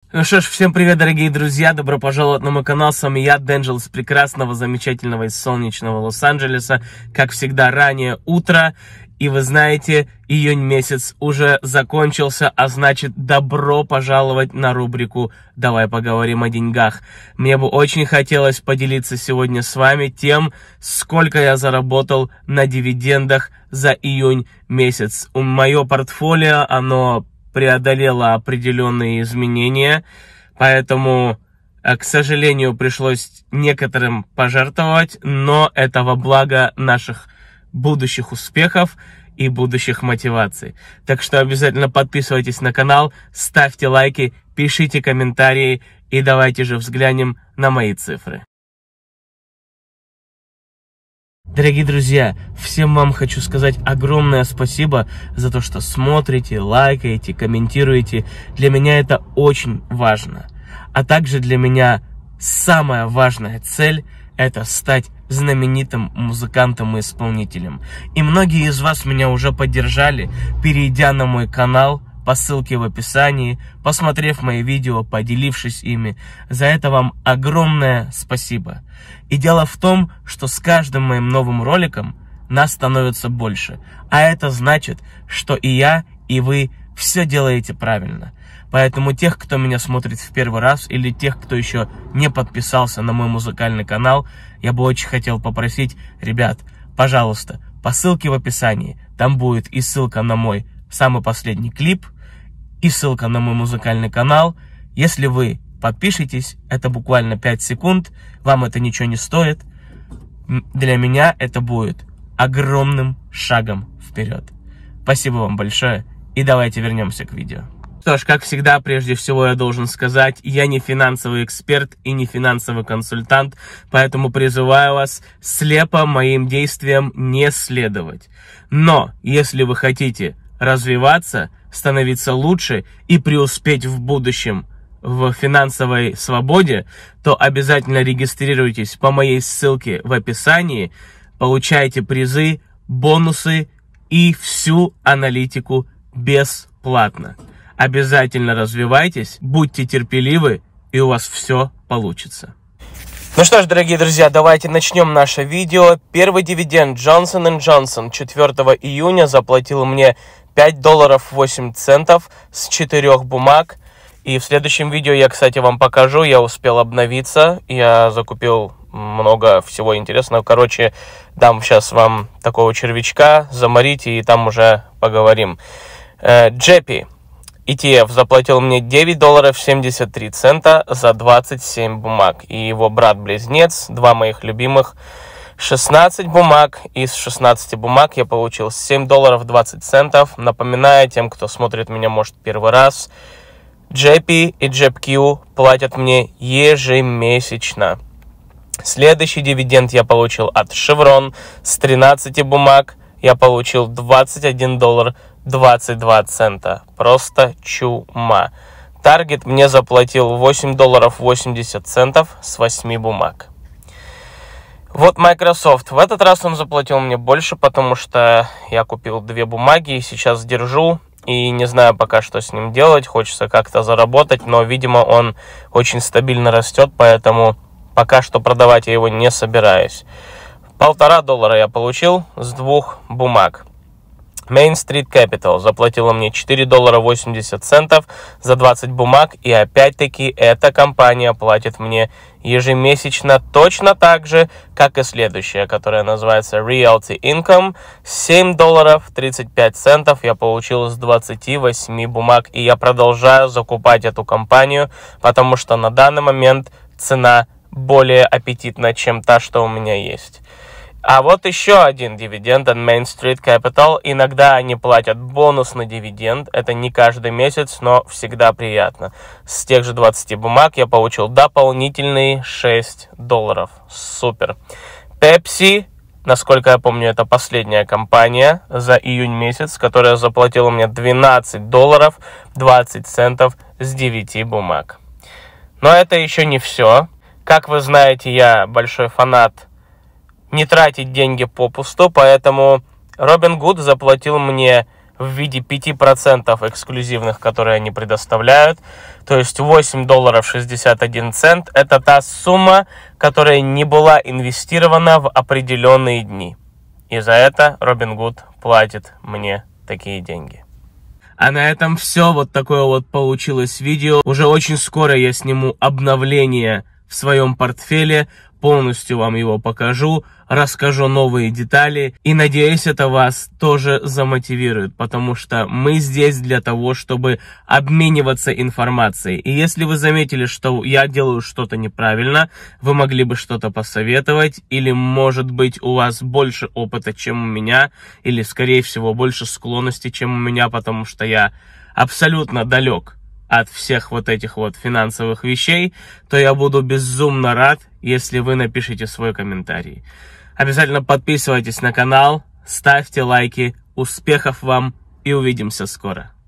Ну что ж, всем привет, дорогие друзья, добро пожаловать на мой канал, с вами я, Денджел, из прекрасного, замечательного и солнечного Лос-Анджелеса. Как всегда, раннее утро, и вы знаете, июнь месяц уже закончился, а значит, добро пожаловать на рубрику «Давай поговорим о деньгах». Мне бы очень хотелось поделиться сегодня с вами тем, сколько я заработал на дивидендах за июнь месяц. Мое портфолио, оно преодолела определенные изменения, поэтому, к сожалению, пришлось некоторым пожертвовать, но это во благо наших будущих успехов и будущих мотиваций. Так что обязательно подписывайтесь на канал, ставьте лайки, пишите комментарии и давайте же взглянем на мои цифры. Дорогие друзья, всем вам хочу сказать огромное спасибо за то, что смотрите, лайкаете, комментируете. Для меня это очень важно. А также для меня самая важная цель – это стать знаменитым музыкантом и исполнителем. И многие из вас меня уже поддержали, перейдя на мой канал по ссылке в описании, посмотрев мои видео, поделившись ими. За это вам огромное спасибо. И дело в том, что с каждым моим новым роликом нас становится больше. А это значит, что и я, и вы все делаете правильно. Поэтому тех, кто меня смотрит в первый раз, или тех, кто еще не подписался на мой музыкальный канал, я бы очень хотел попросить, ребят, пожалуйста, по ссылке в описании, там будет и ссылка на мой самый последний клип, и ссылка на мой музыкальный канал. Если вы подпишитесь, это буквально 5 секунд, вам это ничего не стоит. Для меня это будет огромным шагом вперед. Спасибо вам большое, и давайте вернемся к видео. Что ж, как всегда, прежде всего я должен сказать, я не финансовый эксперт и не финансовый консультант, поэтому призываю вас слепо моим действиям не следовать. Но, если вы хотите развиваться, становиться лучше и преуспеть в будущем в финансовой свободе, то обязательно регистрируйтесь по моей ссылке в описании, получайте призы, бонусы и всю аналитику бесплатно. Обязательно развивайтесь, будьте терпеливы, и у вас все получится. Ну что ж, дорогие друзья, давайте начнем наше видео. Первый дивиденд Johnson & Johnson 4 июня заплатил мне $5.08 с 4 бумаг. И в следующем видео я, кстати, вам покажу, я успел обновиться, я закупил много всего интересного. Короче, дам сейчас вам такого червячка, заморите, и там уже поговорим. JP ETF заплатил мне $9.73 за 27 бумаг. И его брат-близнец, два моих любимых, 16 бумаг. Из 16 бумаг я получил $7.20. Напоминаю тем, кто смотрит меня, может, первый раз, JP и JPQ платят мне ежемесячно. Следующий дивиденд я получил от Chevron. С 13 бумаг я получил $21.22. Просто чума. Target мне заплатил $8.80 с 8 бумаг. Вот Microsoft. В этот раз он заплатил мне больше, потому что я купил 2 бумаги и сейчас держу. И не знаю пока, что с ним делать. Хочется как-то заработать, но, видимо, он очень стабильно растет, поэтому пока что продавать я его не собираюсь. $1.50 я получил с 2 бумаг. Main Street Capital заплатила мне $4.80 за 20 бумаг. И опять-таки эта компания платит мне ежемесячно точно так же, как и следующая, которая называется Realty Income. $7.35 я получил с 28 бумаг. И я продолжаю закупать эту компанию, потому что на данный момент цена более аппетитна, чем та, что у меня есть. А вот еще один дивиденд от Main Street Capital. Иногда они платят бонусный дивиденд. Это не каждый месяц, но всегда приятно. С тех же 20 бумаг я получил дополнительные $6. Супер. Pepsi, насколько я помню, это последняя компания за июнь месяц, которая заплатила мне $12.20 с 9 бумаг. Но это еще не все. Как вы знаете, я большой фанат не тратить деньги попусту, поэтому Robinhood заплатил мне в виде 5% эксклюзивных, которые они предоставляют. То есть $8.61 это та сумма, которая не была инвестирована в определенные дни. И за это Robinhood платит мне такие деньги. А на этом все. Вот такое вот получилось видео. Уже очень скоро я сниму обновление в своем портфеле. Полностью вам его покажу, расскажу новые детали. И надеюсь, это вас тоже замотивирует. Потому что мы здесь для того, чтобы обмениваться информацией. И если вы заметили, что я делаю что-то неправильно, вы могли бы что-то посоветовать. Или, может быть, у вас больше опыта, чем у меня. Или, скорее всего, больше склонности, чем у меня. Потому что я абсолютно далек от всех вот этих вот финансовых вещей, то я буду безумно рад, если вы напишите свой комментарий. Обязательно подписывайтесь на канал, ставьте лайки, успехов вам и увидимся скоро.